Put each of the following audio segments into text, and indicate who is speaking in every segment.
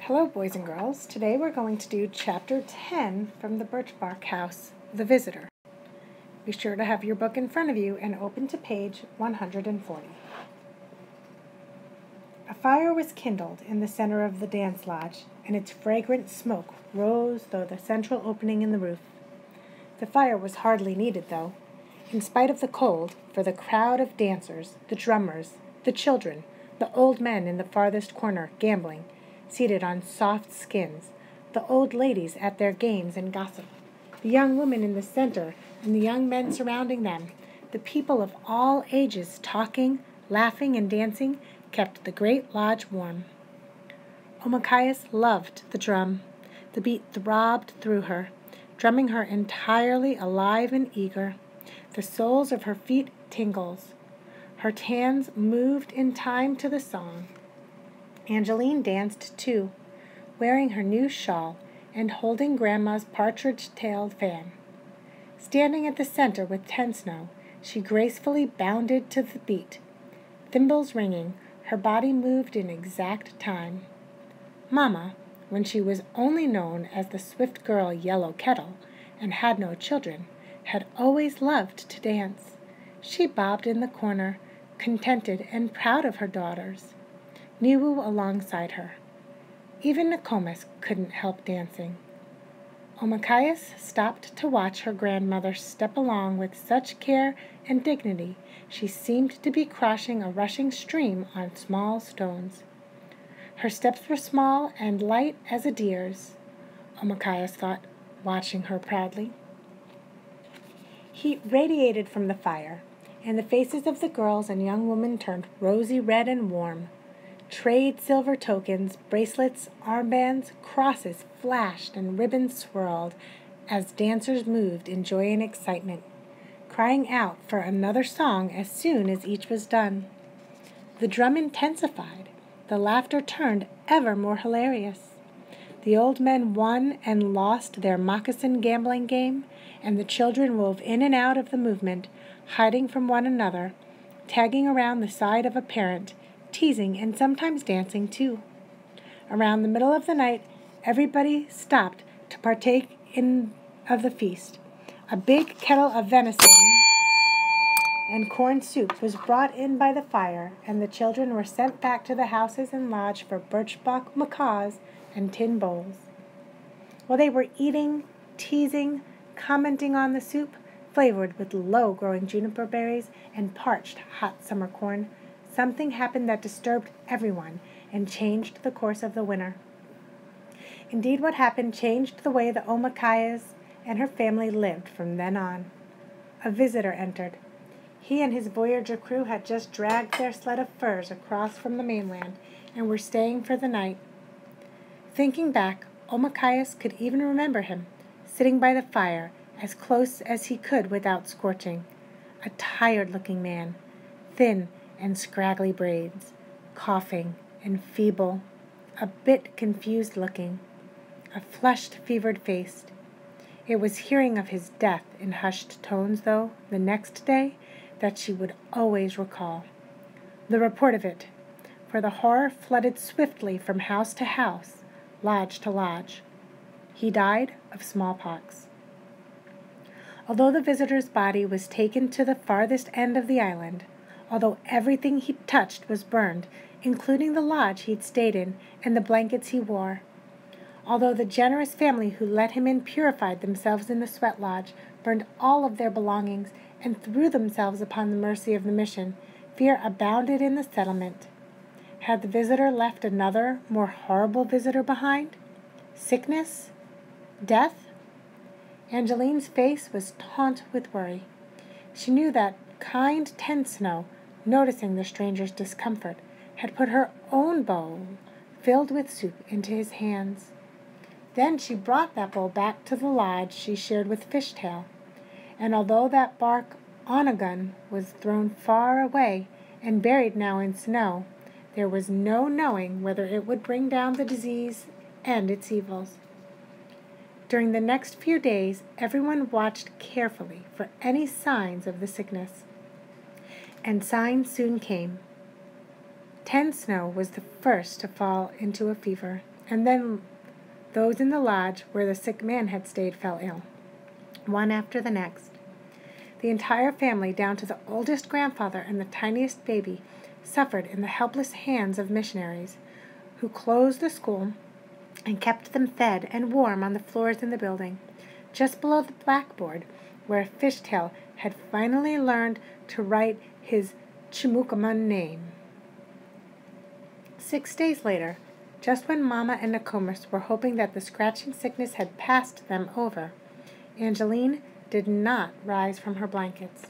Speaker 1: Hello, boys and girls. Today we're going to do Chapter 10 from the Birch Bark House, The Visitor. Be sure to have your book in front of you and open to page 140. A fire was kindled in the center of the dance lodge, and its fragrant smoke rose through the central opening in the roof. The fire was hardly needed, though, in spite of the cold, for the crowd of dancers, the drummers, the children, the old men in the farthest corner gambling, seated on soft skins, the old ladies at their games and gossip, the young women in the center and the young men surrounding them, the people of all ages talking, laughing, and dancing, kept the great lodge warm. Omakayas loved the drum. The beat throbbed through her, drumming her entirely alive and eager. The soles of her feet tingled. Her hands moved in time to the song. Angeline danced too, wearing her new shawl and holding Grandma's partridge-tailed fan. Standing at the center with Tensnow, she gracefully bounded to the beat. Thimbles ringing, her body moved in exact time. Mama, when she was only known as the swift girl Yellow Kettle and had no children, had always loved to dance. She bobbed in the corner, contented and proud of her daughters. Niwu alongside her. Even Nokomis couldn't help dancing. Omakayas stopped to watch her grandmother step along with such care and dignity she seemed to be crossing a rushing stream on small stones. Her steps were small and light as a deer's, Omakayas thought, watching her proudly. Heat radiated from the fire, and the faces of the girls and young women turned rosy red and warm. Trade silver tokens, bracelets, armbands, crosses flashed and ribbons swirled as dancers moved in joy and excitement, crying out for another song as soon as each was done. The drum intensified. The laughter turned ever more hilarious. The old men won and lost their moccasin gambling game, and the children wove in and out of the movement, hiding from one another, tagging around the side of a parent, teasing and sometimes dancing too. Around the middle of the night, everybody stopped to partake of the feast. A big kettle of venison and corn soup was brought in by the fire, and the children were sent back to the houses and lodge for birch bark macaws and tin bowls. While they were eating, teasing, commenting on the soup, flavored with low-growing juniper berries and parched hot summer corn, something happened that disturbed everyone and changed the course of the winter. Indeed, what happened changed the way the Omakayas and her family lived from then on. A visitor entered. He and his Voyager crew had just dragged their sled of furs across from the mainland and were staying for the night. Thinking back, Omakayas could even remember him, sitting by the fire, as close as he could without scorching. A tired-looking man, thin and scraggly braids, coughing and feeble, a bit confused-looking, a flushed, fevered face. It was hearing of his death in hushed tones, though, the next day, that she would always recall. The report of it, for the horror flooded swiftly from house to house, lodge to lodge. He died of smallpox. Although the visitor's body was taken to the farthest end of the island, although everything he touched was burned, including the lodge he'd stayed in and the blankets he wore, although the generous family who let him in purified themselves in the sweat lodge, burned all of their belongings, and threw themselves upon the mercy of the mission, fear abounded in the settlement. Had the visitor left another, more horrible visitor behind? Sickness? Death? Angeline's face was taut with worry. She knew that kind Tensnow, noticing the stranger's discomfort, had put her own bowl filled with soup into his hands. Then she brought that bowl back to the lodge she shared with Fishtail, and although that bark onagun was thrown far away and buried now in snow, there was no knowing whether it would bring down the disease and its evils. During the next few days, everyone watched carefully for any signs of the sickness. And signs soon came. Tensnow was the first to fall into a fever, And then those in the lodge where the sick man had stayed fell ill, one after the next. The entire family, down to the oldest grandfather and the tiniest baby, suffered in the helpless hands of missionaries, who closed the school and kept them fed and warm on the floors in the building, just below the blackboard where Fishtail had finally learned to write his Chimukamun name. 6 days later, just when Mama and Nokomis were hoping that the scratching sickness had passed them over, Angeline did not rise from her blankets.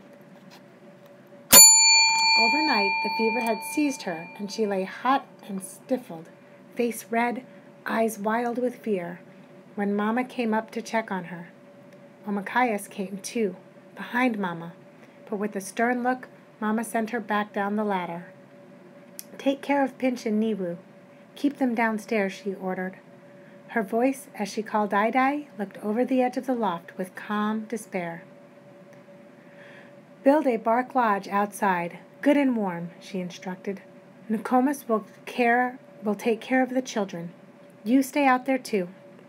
Speaker 1: Overnight, the fever had seized her, and she lay hot and stifled, face red, eyes wild with fear, when Mama came up to check on her. Omakayas came too, behind Mama, but with a stern look, Mama sent her back down the ladder. "Take care of Pinch and Niwu. Keep them downstairs," she ordered. Her voice, as she called Dai, looked over the edge of the loft with calm despair. "Build a bark lodge outside, good and warm," she instructed. "Nokomis will take care of the children. You stay out there too."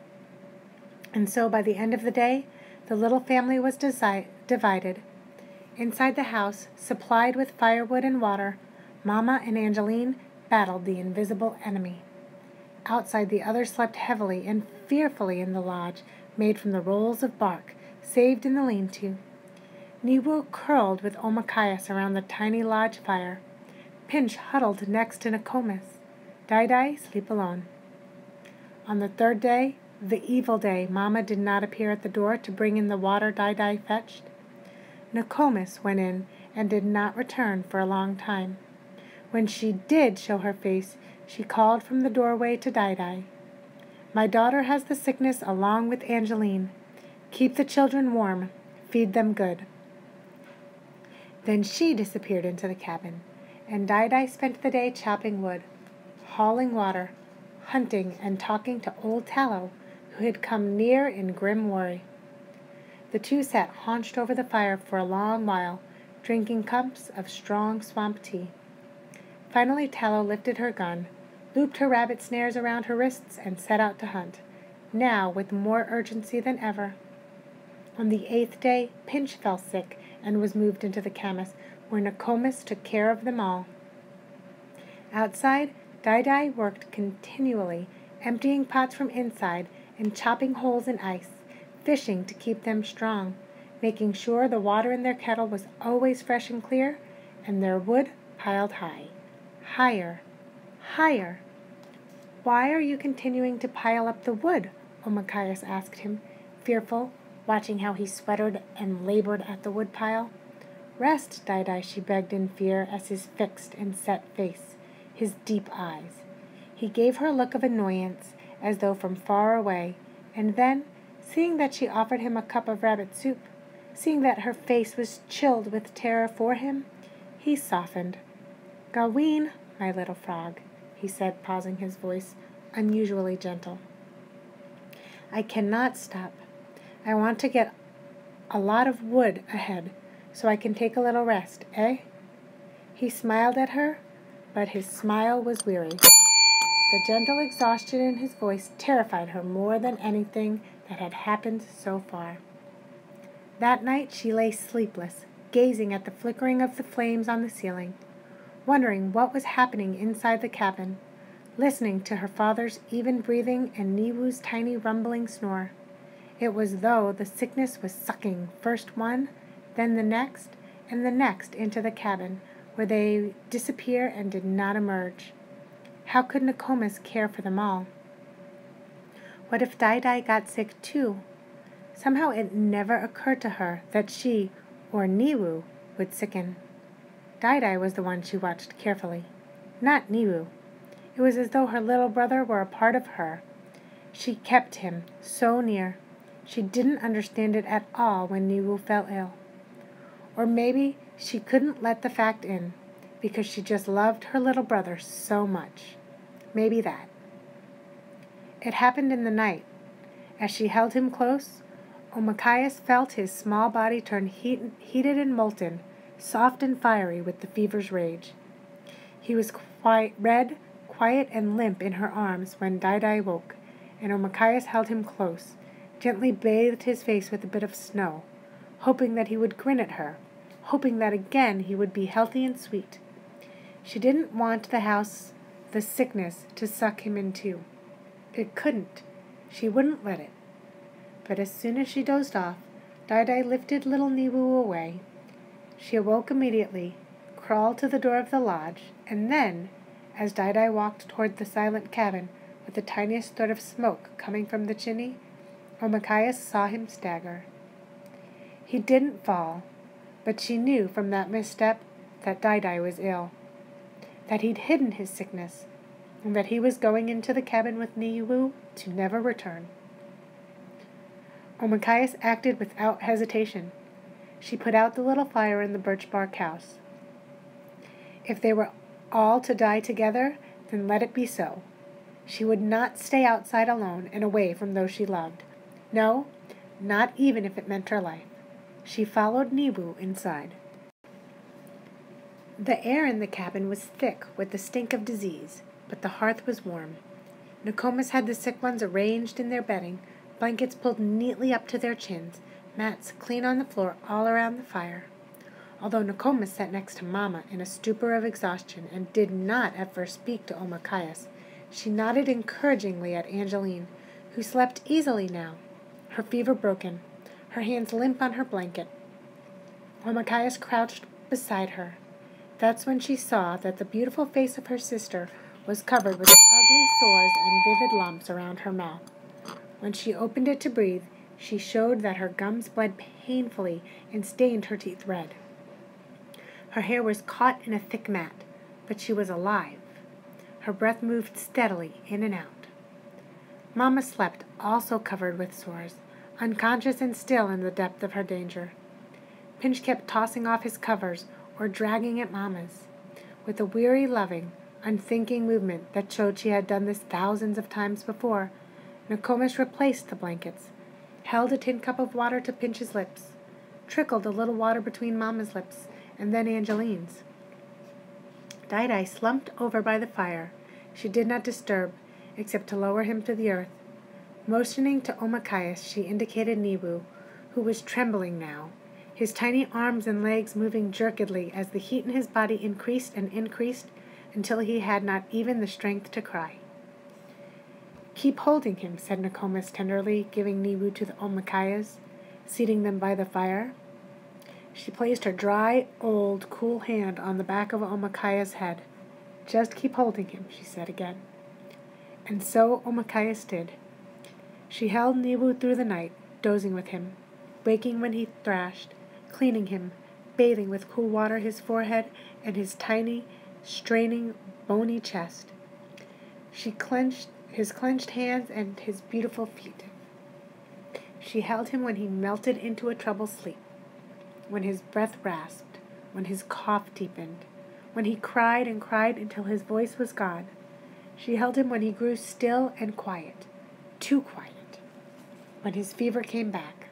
Speaker 1: And so by the end of the day, the little family was divided. Inside the house, supplied with firewood and water, Mama and Angeline battled the invisible enemy. Outside, the others slept heavily and fearfully in the lodge made from the rolls of bark saved in the lean-to. Niwu curled with Omakayas around the tiny lodge fire. Pinch huddled next to Nokomis. Dai sleep alone. On the third day, the evil day, Mama did not appear at the door to bring in the water Dai fetched. Nokomis went in and did not return for a long time. When she did show her face, she called from the doorway to Dai. "My daughter has the sickness along with Angeline. Keep the children warm. Feed them good." Then she disappeared into the cabin, and Dai spent the day chopping wood, hauling water, hunting, and talking to old Tallow, who had come near in grim worry. The two sat haunched over the fire for a long while, drinking cups of strong swamp tea. Finally Tallow lifted her gun, looped her rabbit snares around her wrists, and set out to hunt, now with more urgency than ever. On the 8th day, Pinch fell sick and was moved into the camas, where Nokomis took care of them all. Outside, Dai worked continually, emptying pots from inside and chopping holes in ice, fishing to keep them strong, making sure the water in their kettle was always fresh and clear, and their wood piled high. Higher, higher. "Why are you continuing to pile up the wood?" Omakayas asked him, fearful, watching how he sweated and labored at the woodpile. "Rest, Dai," she begged in fear as his fixed and set face, his deep eyes. He gave her a look of annoyance, as though from far away, and then, seeing that she offered him a cup of rabbit soup, seeing that her face was chilled with terror for him, he softened. "Gaween, my little frog," he said, pausing, his voice unusually gentle. "I cannot stop. I want to get a lot of wood ahead, so I can take a little rest, eh?" He smiled at her, but his smile was weary. The gentle exhaustion in his voice terrified her more than anything that had happened so far. That night she lay sleepless, gazing at the flickering of the flames on the ceiling, wondering what was happening inside the cabin, listening to her father's even breathing and Niwu's tiny rumbling snore. It was as though the sickness was sucking first one, then the next, and the next into the cabin, where they disappear and did not emerge. How could Nokomis care for them all? What if Dai got sick too? Somehow it never occurred to her that she, or Niwu, would sicken. Dai was the one she watched carefully, not Niwu. It was as though her little brother were a part of her. She kept him so near. She didn't understand it at all when Niwu fell ill. Or maybe she couldn't let the fact in, because she just loved her little brother so much. Maybe that. It happened in the night. As she held him close, Omakayas felt his small body turn heated and molten, soft and fiery with the fever's rage. He was quite red, quiet and limp in her arms when Dai woke, and Omakayas held him close, gently bathed his face with a bit of snow, hoping that he would grin at her, hoping that again he would be healthy and sweet. She didn't want the sickness, to suck him in too. It couldn't. She wouldn't let it. But as soon as she dozed off, Dai lifted little Niwu away. She awoke immediately, crawled to the door of the lodge, and then, as Dai walked toward the silent cabin with the tiniest thread of smoke coming from the chimney, Omakayas saw him stagger. He didn't fall, but she knew from that misstep that Dai was ill, that he'd hidden his sickness, and that he was going into the cabin with Niwu to never return. Omakayas acted without hesitation. She put out the little fire in the birch bark house. If they were all to die together, then let it be so. She would not stay outside alone and away from those she loved. No, not even if it meant her life. She followed Niwu inside. The air in the cabin was thick with the stink of disease, but the hearth was warm. Nokomis had the sick ones arranged in their bedding, blankets pulled neatly up to their chins, mats clean on the floor all around the fire. Although Nokomis sat next to Mama in a stupor of exhaustion and did not at first speak to Omakayas, she nodded encouragingly at Angeline, who slept easily now, her fever broken, her hands limp on her blanket. Omakayas crouched beside her. That's when she saw that the beautiful face of her sister was covered with ugly sores and vivid lumps around her mouth. When she opened it to breathe, she showed that her gums bled painfully and stained her teeth red. Her hair was caught in a thick mat, but she was alive. Her breath moved steadily in and out. Mama slept, also covered with sores, unconscious and still in the depth of her danger. Pinch kept tossing off his covers or dragging at Mama's, with a weary, loving, unthinking movement that showed she had done this thousands of times before. Nokomis replaced the blankets, held a tin cup of water to Pinch's lips, trickled a little water between Mama's lips, and then Angeline's. Dai slumped over by the fire. She did not disturb, except to lower him to the earth. Motioning to Omakayas, she indicated Niwu, who was trembling now, his tiny arms and legs moving jerkily as the heat in his body increased and increased until he had not even the strength to cry. "Keep holding him," said Nokomis tenderly, giving Niwu to the Omakayas, seating them by the fire. She placed her dry, old, cool hand on the back of Omakaya's head. "Just keep holding him," she said again. And so Omakayas did. She held Niwu through the night, dozing with him, waking when he thrashed, cleaning him, bathing with cool water his forehead and his tiny, straining, bony chest. She clenched his clenched hands and his beautiful feet. She held him when he melted into a troubled sleep, when his breath rasped, when his cough deepened, when he cried and cried until his voice was gone. She held him when he grew still and quiet, too quiet, when his fever came back.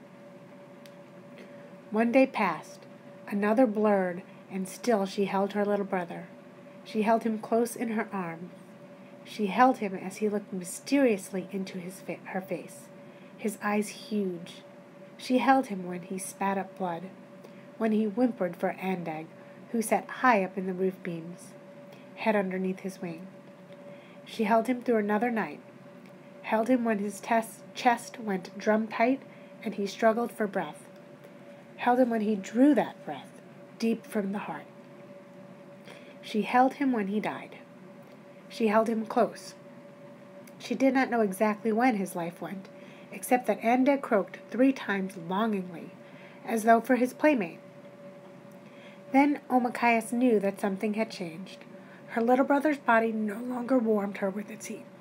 Speaker 1: One day passed, another blurred, and still she held her little brother. She held him close in her arms. She held him as he looked mysteriously into her face, his eyes huge. She held him when he spat up blood, when he whimpered for Andag, who sat high up in the roof beams, head underneath his wing. She held him through another night, held him when his chest went drum-tight and he struggled for breath, held him when he drew that breath deep from the heart. She held him when he died. She held him close. She did not know exactly when his life went, except that Andag croaked 3 times longingly, as though for his playmate. Then Omakayas knew that something had changed. Her little brother's body no longer warmed her with its heat.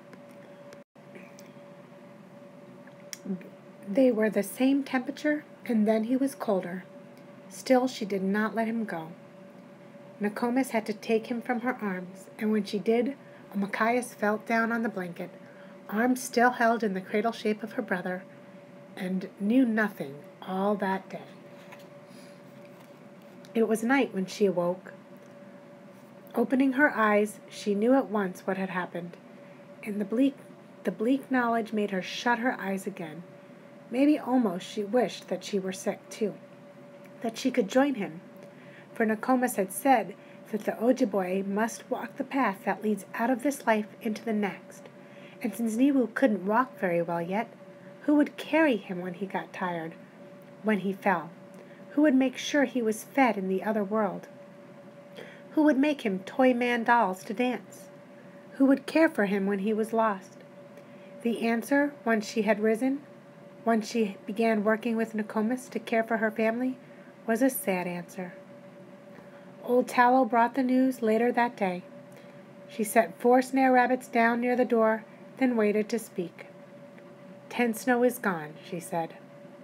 Speaker 1: They were the same temperature, and then he was colder. Still, she did not let him go. Nokomis had to take him from her arms, and when she did, Omakayas fell down on the blanket, arms still held in the cradle shape of her brother, and knew nothing all that day. It was night when she awoke. Opening her eyes, she knew at once what had happened, and the bleak knowledge made her shut her eyes again. Maybe almost she wished that she were sick too, that she could join him, for Nokomis had said that the Ojibway must walk the path that leads out of this life into the next, and since Niwu couldn't walk very well yet, who would carry him when he got tired, when he fell? Who would make sure he was fed in the other world? Who would make him toy man dolls to dance? Who would care for him when he was lost? The answer, once she had risen, once she began working with Nokomis to care for her family, was a sad answer. Old Tallow brought the news later that day. She set 4 snare rabbits down near the door, then waited to speak. "Ten Snow is gone," she said.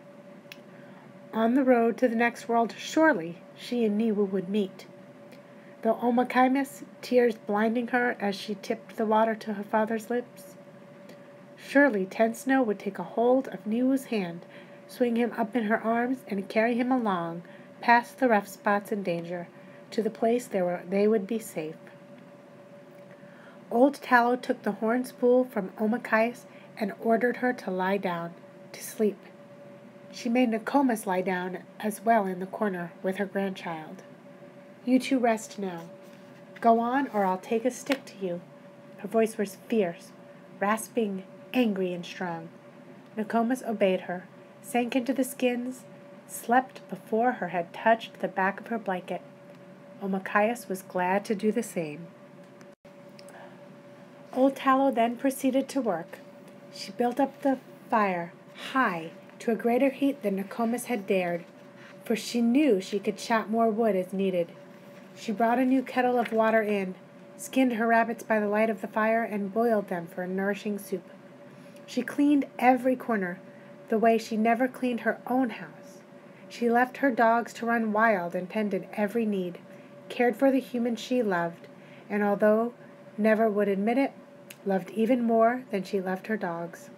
Speaker 1: On the road to the next world, surely she and Niwu would meet. Though Omokaimis, tears blinding her as she tipped the water to her father's lips, surely Ten Snow would take a hold of Niwu's hand, swing him up in her arms, and carry him along, past the rough spots and danger, to the place where they would be safe. Old Tallow took the horn spool from Omokaimis and ordered her to lie down, to sleep. She made Nokomis lie down as well in the corner with her grandchild. "You two rest now. Go on, or I'll take a stick to you." Her voice was fierce, rasping, angry, and strong. Nokomis obeyed her, sank into the skins, slept before her head touched the back of her blanket. Omokaimis was glad to do the same. Old Tallow then proceeded to work. She built up the fire high, to a greater heat than Nokomis had dared, for she knew she could chop more wood as needed. She brought a new kettle of water in, skinned her rabbits by the light of the fire, and boiled them for a nourishing soup. She cleaned every corner, the way she never cleaned her own house. She left her dogs to run wild and tended every need, cared for the humans she loved, and although never would admit it, loved even more than she loved her dogs.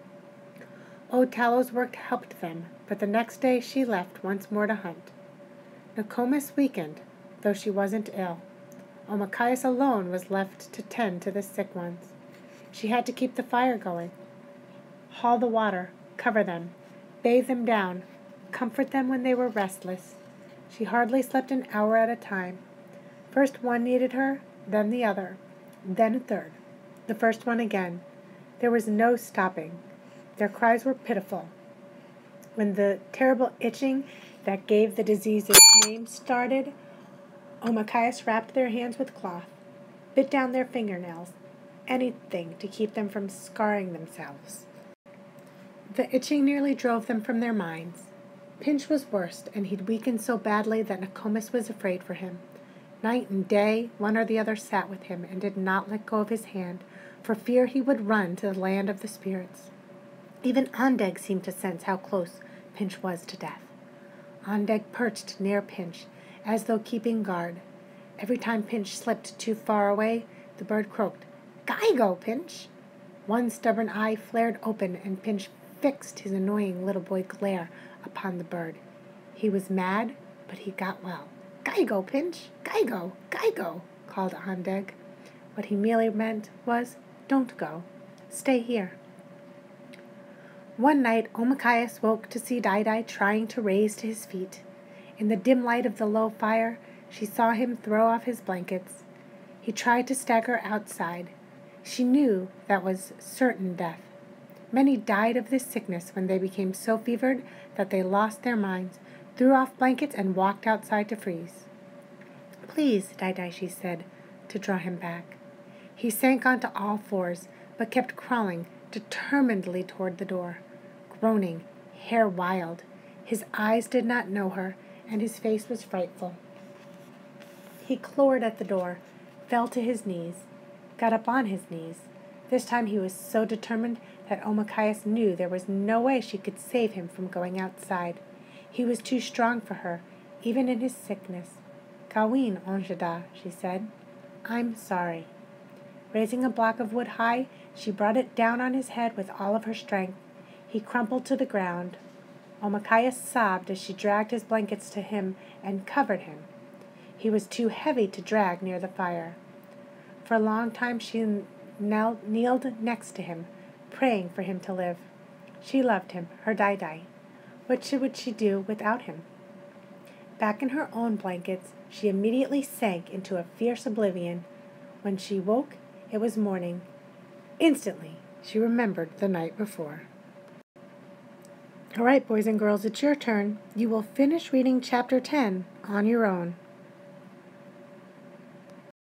Speaker 1: Old Tallow's work helped them, but the next day she left once more to hunt. Nokomis weakened, though she wasn't ill. Omokaimis alone was left to tend to the sick ones. She had to keep the fire going, haul the water, cover them, bathe them down, comfort them when they were restless. She hardly slept an hour at a time. First one needed her, then the other, then a third, the first one again. There was no stopping. Their cries were pitiful. When the terrible itching that gave the disease its name started, Omokaimis wrapped their hands with cloth, bit down their fingernails, anything to keep them from scarring themselves. The itching nearly drove them from their minds. Pinch was worst, and he'd weakened so badly that Nokomis was afraid for him. Night and day, one or the other sat with him and did not let go of his hand, for fear he would run to the land of the spirits. Even Ondeg seemed to sense how close Pinch was to death. Ondeg perched near Pinch, as though keeping guard. Every time Pinch slipped too far away, the bird croaked, "Gaigo, Pinch!" One stubborn eye flared open, and Pinch fixed his annoying little boy glare upon the bird. He was mad, but he got well. "Gaigo, Pinch! Gaigo! Gaigo!" called Ondeg. What he merely meant was, "Don't go. Stay here." One night, Omokaimis woke to see Daidai trying to raise to his feet. In the dim light of the low fire, she saw him throw off his blankets. He tried to stagger outside. She knew that was certain death. Many died of this sickness when they became so fevered that they lost their minds, threw off blankets, and walked outside to freeze. "Please, Daidai," she said, to draw him back. He sank onto all fours, but kept crawling determinedly toward the door, groaning, hair wild. His eyes did not know her, and his face was frightful. He clawed at the door, fell to his knees, got up on his knees. This time he was so determined that Omokaimis knew there was no way she could save him from going outside. He was too strong for her, even in his sickness. "Kawin, Onjada," she said. "I'm sorry." Raising a block of wood high, she brought it down on his head with all of her strength. He crumpled to the ground. Omokaimis sobbed as she dragged his blankets to him and covered him. He was too heavy to drag near the fire. For a long time she kneeled next to him, praying for him to live. She loved him, her Dai-Dai. What would she do without him? Back in her own blankets, she immediately sank into a fierce oblivion. When she woke, it was morning. Instantly, she remembered the night before. All right, boys and girls, it's your turn. You will finish reading chapter 10 on your own.